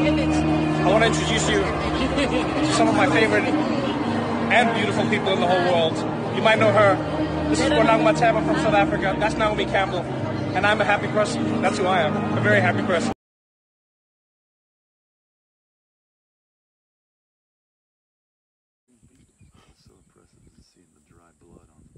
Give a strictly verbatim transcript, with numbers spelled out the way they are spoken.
I want to introduce you to some of my favorite and beautiful people in the whole world. You might know her. This is Bonang Mateba from South Africa. That's Naomi Campbell. And I'm a happy person. That's who I am. A very happy person. So impressive to see the dry blood on